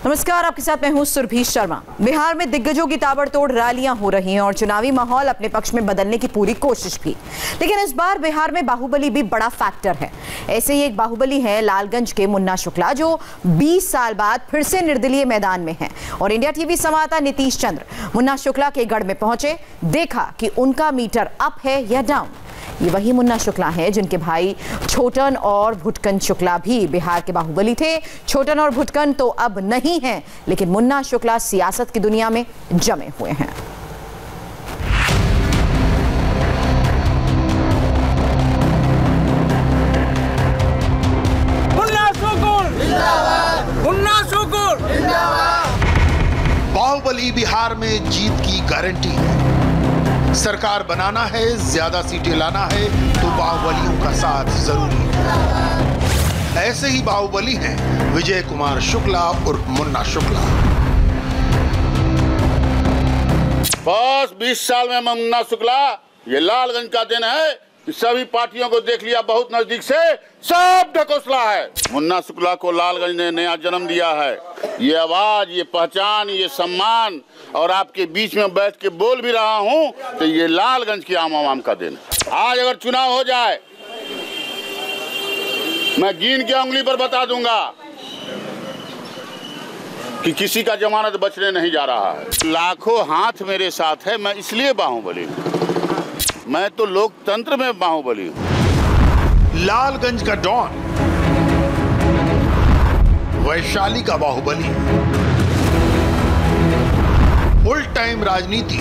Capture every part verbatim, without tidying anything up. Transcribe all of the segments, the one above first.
नमस्कार, आपके साथ मैं हूं सुरभि शर्मा। बिहार में दिग्गजों की ताबड़तोड़ रैलियां हो रही हैं और चुनावी माहौल अपने पक्ष में बदलने की पूरी कोशिश भी। लेकिन इस बार बिहार में बाहुबली भी बड़ा फैक्टर है। ऐसे ही एक बाहुबली है लालगंज के मुन्ना शुक्ला, जो बीस साल बाद फिर से निर्दलीय मैदान में हैं। और इंडिया टीवी संवाददाता नीतीश चंद्र मुन्ना शुक्ला के गढ़ में पहुंचे, देखा कि उनका मीटर अप है या डाउन। ये वही मुन्ना शुक्ला है जिनके भाई छोटन और भुटकन शुक्ला भी बिहार के बाहुबली थे। छोटन और भुटकन तो अब नहीं हैं, लेकिन मुन्ना शुक्ला सियासत की दुनिया में जमे हुए हैं। मुन्ना शुक्ला जिंदाबाद, मुन्ना शुक्ला जिंदाबाद। बाहुबली बिहार में जीत की गारंटी है। सरकार बनाना है, ज्यादा सीटें लाना है तो बाहुबलियों का साथ जरूरी है। ऐसे ही बाहुबली हैं विजय कुमार शुक्ला उर्फ मुन्ना शुक्ला। बस बीस साल में मुन्ना शुक्ला, ये लालगंज का दिन है कि सभी पार्टियों को देख लिया बहुत नजदीक से, सब ढकोसला है। मुन्ना शुक्ला को लालगंज ने नया जन्म दिया है। ये आवाज, ये पहचान, ये सम्मान, और आपके बीच में बैठ के बोल भी रहा हूं तो ये लालगंज की आम आवाम का दिन। आज अगर चुनाव हो जाए, मैं गिन के उंगली पर बता दूंगा कि किसी का जमानत बचने नहीं जा रहा है। लाखों हाथ मेरे साथ है, मैं इसलिए बाहुबली हूं। मैं तो लोकतंत्र में बाहुबली हूं। लालगंज का डॉन, वैशाली का बाहुबली, फुल टाइम राजनीति,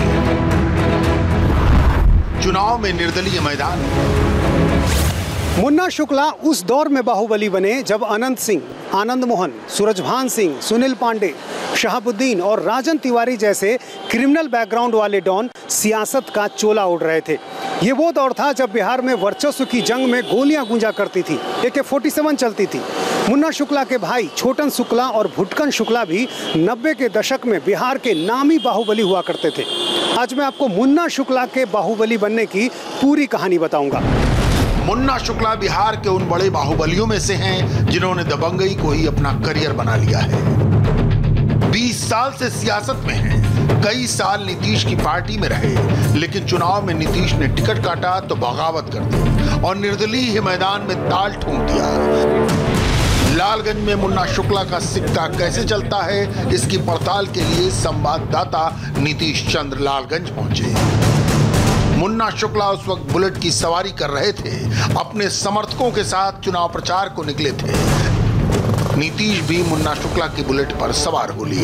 चुनाव में निर्दलीय मैदान। मुन्ना शुक्ला उस दौर में बाहुबली बने जब अनंत सिंह, आनंद मोहन, सूरजभान सिंह, सुनील पांडे, शहाबुद्दीन और राजन तिवारी जैसे क्रिमिनल बैकग्राउंड वाले डॉन सियासत का चोला उड़ रहे थे। ये वो दौर था जब बिहार में वर्चस्व की जंग में गोलियां गूंजा करती थी, ए के फोर्टी सेवन चलती थी। मुन्ना शुक्ला के भाई छोटन शुक्ला और भुटकन शुक्ला भी नब्बे के दशक में बिहार के नामी बाहुबली हुआ करते थे। आज मैं आपको मुन्ना शुक्ला के बाहुबली बनने की पूरी कहानी बताऊंगा। मुन्ना शुक्ला बिहार के उन बड़े बाहुबलियों में से हैं जिन्होंने दबंगई को ही अपना करियर बना लिया है। बीस साल से सियासत में हैं, कई साल नीतीश की पार्टी में रहे, लेकिन चुनाव में नीतीश ने टिकट काटा तो बगावत कर दी और निर्दलीय मैदान में ताल ठोक दिया। लालगंज में मुन्ना शुक्ला का सिक्का कैसे चलता है, इसकी पड़ताल के लिए संवाददाता नीतीश चंद्र लालगंज पहुंचे। मुन्ना शुक्ला उस वक्त बुलेट की सवारी कर रहे थे, अपने समर्थकों के साथ चुनाव प्रचार को निकले थे। नीतीश भी मुन्ना शुक्ला की बुलेट पर सवार हो लिए।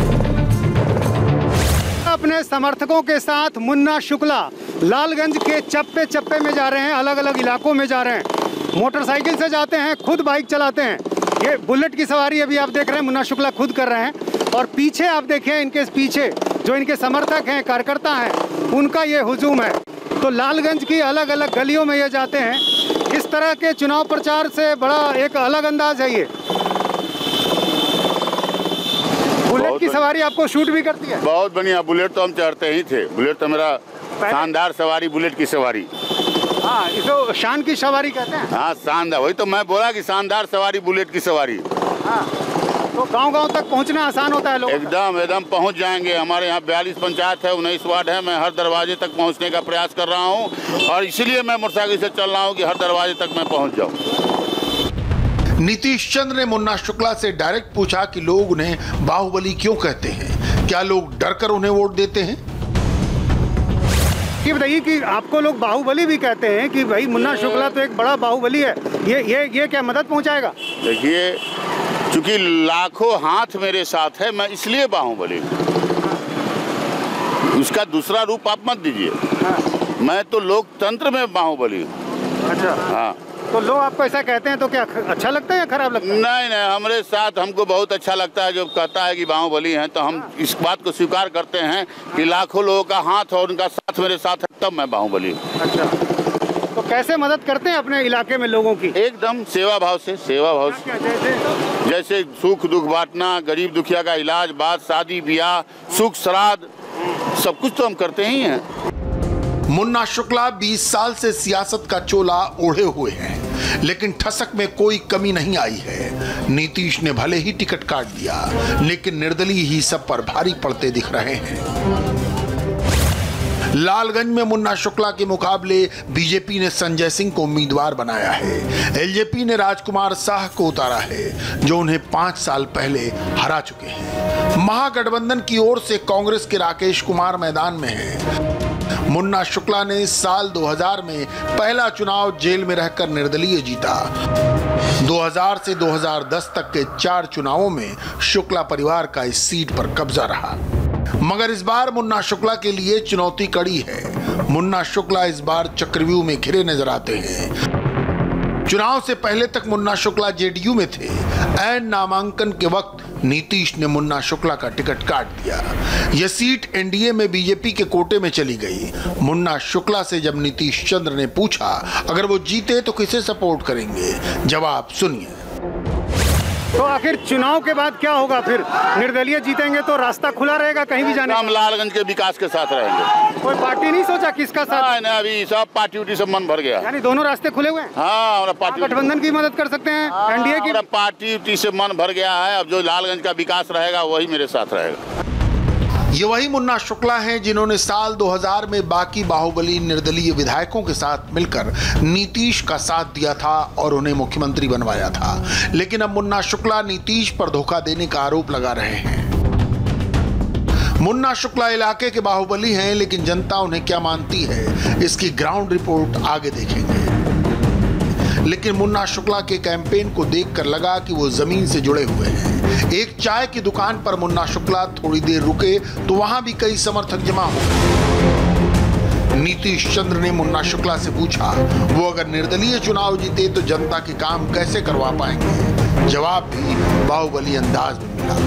अपने समर्थकों के साथ मुन्ना शुक्ला लालगंज के चप्पे चप्पे में जा रहे हैं, अलग अलग इलाकों में जा रहे हैं। मोटरसाइकिल से जाते हैं, खुद बाइक चलाते हैं। ये बुलेट की सवारी अभी आप देख रहे हैं मुन्ना शुक्ला खुद कर रहे हैं। और पीछे आप देखिए, इनके पीछे जो इनके समर्थक हैं, कार्यकर्ता हैं, उनका ये हुजूम है। तो लालगंज की अलग अलग गलियों में ये जाते हैं। इस तरह के चुनाव प्रचार से बड़ा एक अलग अंदाज है ये। बुलेट की सवारी आपको शूट भी करती है? बहुत बढ़िया। बुलेट तो हम चढ़ते ही थे। बुलेट तो मेरा शानदार सवारी, बुलेट की सवारी। हाँ, इसको शान की सवारी कहते हैं। हाँ, शानदार, वही तो मैं बोला कि शानदार सवारी, बुलेट की सवारी। हाँ, तो गांव-गांव तक पहुंचना आसान होता है लोगों का? एकदम एकदम पहुंच जाएंगे। हमारे यहाँ बयालीस पंचायत है, उन्नीस वार्ड है। मैं हर दरवाजे तक पहुंचने का प्रयास कर रहा हूं और इसीलिए मैं मोटरसाइकिल से चल रहा हूं कि हर दरवाजे तक मैं पहुंच जाऊं। नीतीश चंद्र ने मुन्ना शुक्ला से डायरेक्ट पूछा कि लोग उन्हें बाहुबली क्यों कहते हैं, क्या लोग डर कर उन्हें वोट देते हैं? ये बताइए कि आपको लोग बाहुबली भी कहते हैं कि भाई मुन्ना शुक्ला तो एक बड़ा बाहुबली है, ये ये ये क्या मदद पहुंचाएगा? देखिए, चूंकि लाखों हाथ मेरे साथ है, मैं इसलिए बाहुबली हूं। उसका दूसरा रूप आप मत दीजिए। हाँ। मैं तो लोकतंत्र में बाहुबली हूं। अच्छा। हाँ, तो लोग आपको ऐसा कहते हैं तो क्या अच्छा लगता है या खराब लगता है? नहीं नहीं, हमारे साथ हमको बहुत अच्छा लगता है। जो कहता है कि बाहुबली हैं, तो हम हाँ। इस बात को स्वीकार करते हैं कि लाखों लोगों का हाथ और उनका साथ मेरे साथ है, तब मैं बाहुबली हूँ। अच्छा, तो कैसे मदद करते हैं अपने इलाके में लोगों की? एकदम सेवा भाव से। सेवा भाव से जैसे जैसे सुख दुख बांटना, गरीब दुखिया का इलाज, बात, शादी ब्याह, सुख श्राद्ध, सब कुछ तो हम करते ही हैं। मुन्ना शुक्ला बीस साल से सियासत का चोला ओढ़े हुए हैं। लेकिन ठसक में कोई कमी नहीं आई है। नीतीश ने भले ही टिकट काट दिया, लेकिन निर्दलीय ही सब पर भारी पड़ते दिख रहे हैं। लालगंज में मुन्ना शुक्ला के मुकाबले बीजेपी ने संजय सिंह को उम्मीदवार बनाया है। एलजेपी ने राजकुमार साह को उतारा है, जो उन्हें पांच साल पहले हरा चुके हैं। महागठबंधन की ओर से कांग्रेस के राकेश कुमार मैदान में है। मुन्ना शुक्ला ने साल दो हज़ार में पहला चुनाव जेल में रहकर निर्दलीय जीता। दो हज़ार से दो हज़ार दस तक के चार चुनावों में शुक्ला परिवार का इस सीट पर कब्जा रहा, मगर इस बार मुन्ना शुक्ला के लिए चुनौती कड़ी है। मुन्ना शुक्ला इस बार चक्रव्यूह में घिरे नजर आते हैं। चुनाव से पहले तक मुन्ना शुक्ला जेडीयू में थे। ऐन नामांकन के वक्त नीतीश ने मुन्ना शुक्ला का टिकट काट दिया। यह सीट एनडीए में बीजेपी के कोटे में चली गई। मुन्ना शुक्ला से जब नीतीश चंद्र ने पूछा अगर वो जीते तो किसे सपोर्ट करेंगे, जवाब सुनिए। तो आखिर चुनाव के बाद क्या होगा? फिर निर्दलीय जीतेंगे तो रास्ता खुला रहेगा कहीं भी जाने? हम लालगंज के विकास के साथ रहेंगे। कोई पार्टी नहीं सोचा किसका साथ? नहीं, अभी सब पार्टी उटी सब मन भर गया। यानी दोनों रास्ते खुले हुए हैं? हाँ, पार्टी गठबंधन की मदद कर सकते हैं, एनडीए की। पार्टी उटी से मन भर गया है। अब जो लालगंज का विकास रहेगा वही मेरे साथ रहेगा। ये वही मुन्ना शुक्ला हैं जिन्होंने साल दो हज़ार में बाकी बाहुबली निर्दलीय विधायकों के साथ मिलकर नीतीश का साथ दिया था और उन्हें मुख्यमंत्री बनवाया था। लेकिन अब मुन्ना शुक्ला नीतीश पर धोखा देने का आरोप लगा रहे हैं। मुन्ना शुक्ला इलाके के बाहुबली हैं, लेकिन जनता उन्हें क्या मानती है, इसकी ग्राउंड रिपोर्ट आगे देखेंगे। लेकिन मुन्ना शुक्ला के कैंपेन को देखकर लगा कि वो जमीन से जुड़े हुए हैं। एक चाय की दुकान पर मुन्ना शुक्ला थोड़ी देर रुके तो वहां भी कई समर्थक जमा हो गए। नीतीश चंद्र ने मुन्ना शुक्ला से पूछा वो अगर निर्दलीय चुनाव जीते तो जनता के काम कैसे करवा पाएंगे। जवाब भी बाहुबली अंदाज में मिला।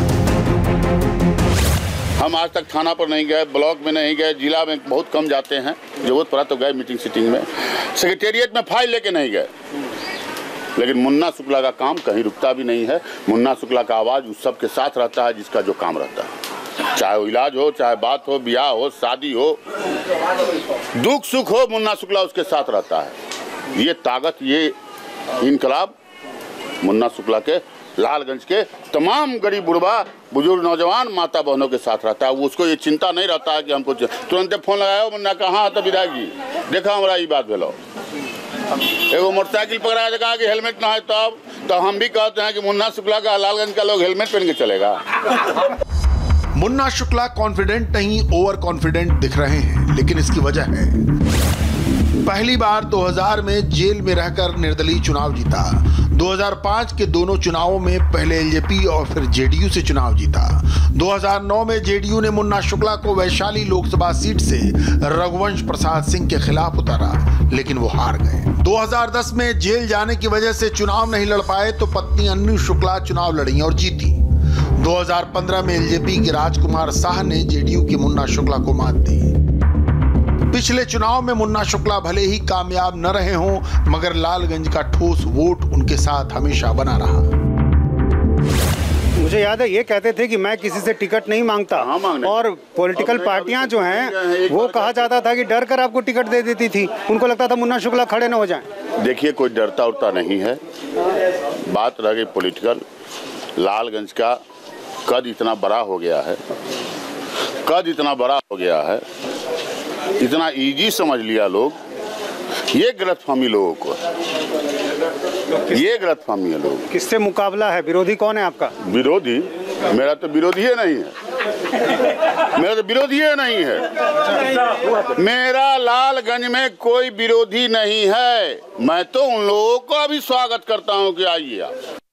हम आज तक थाना पर नहीं गए, ब्लॉक में नहीं गए, जिला में बहुत कम जाते हैं। जरूरत पड़ा तो गए मीटिंग सीटिंग में, सेक्रेटेरिएट में फाइल लेके नहीं गए। लेकिन मुन्ना शुक्ला का काम कहीं रुकता भी नहीं है। मुन्ना शुक्ला का आवाज उस सब के साथ रहता है जिसका जो काम रहता है, चाहे वो इलाज हो, चाहे बात हो, ब्याह हो, शादी हो, दुख सुख हो, मुन्ना शुक्ला उसके साथ रहता है। ये ताकत, ये इनकलाब मुन्ना शुक्ला के लालगंज के तमाम गरीब बुढ़वा बुजुर्ग नौजवान माता बहनों के साथ रहता है। वो उसको ये चिंता नहीं रहता है कि हमको तुरंत फोन लगाया मुन्ना कहाँ तो विधायक जी देखा हमारा ये बात भेलो। एगो मोटरसाइकिल पकड़ा तो कहा कि हेलमेट ना है, तब तो हम भी कहते हैं कि मुन्ना शुक्ला का लालगंज का लोग हेलमेट पहन के चलेगा। मुन्ना शुक्ला कॉन्फिडेंट नहीं, ओवर कॉन्फिडेंट दिख रहे हैं, लेकिन इसकी वजह है पहली बार दो हज़ार में जेल में रहकर निर्दलीय चुनाव जीता। दो हज़ार पाँच के दोनों चुनावों में पहले एलजेपी और फिर जेडीयू से चुनाव जीता। दो हज़ार नौ में जेडीयू ने मुन्ना शुक्ला को वैशाली लोकसभा सीट से रघुवंश प्रसाद सिंह के खिलाफ उतारा, लेकिन वो हार गए। दो हज़ार दस में जेल जाने की वजह से चुनाव नहीं लड़ पाए तो पत्नी अन्नू शुक्ला चुनाव लड़ी और जीती। दो हज़ार पंद्रह में एलजेपी के राजकुमार साह ने जेडीयू के मुन्ना शुक्ला को मात दी। पिछले चुनाव में मुन्ना शुक्ला भले ही कामयाब न रहे हों, मगर लालगंज का ठोस वोट उनके साथ हमेशा बना रहा। मुझे याद है ये कहते थे कि मैं किसी से टिकट नहीं मांगता, और पॉलिटिकल पार्टियां जो हैं वो कहा जाता था कि डर कर आपको टिकट दे देती थी। उनको लगता था मुन्ना शुक्ला खड़े न हो जाएं। देखिए, कोई डरता उड़ता नहीं है। बात रह गई पॉलिटिकल। लालगंज का कद इतना बड़ा हो गया है, कद इतना बड़ा हो गया है, इतना इजी समझ लिया लोग। ये गलतफहमी लोगों को, ये गलतफहमी है लोग। किससे मुकाबला है? विरोधी कौन है आपका? विरोधी? मेरा तो विरोधी ही नहीं है, मेरा तो विरोधी ही नहीं है। मेरा लालगंज में कोई विरोधी नहीं है। मैं तो उन लोगों का भी स्वागत करता हूं कि आइए आप।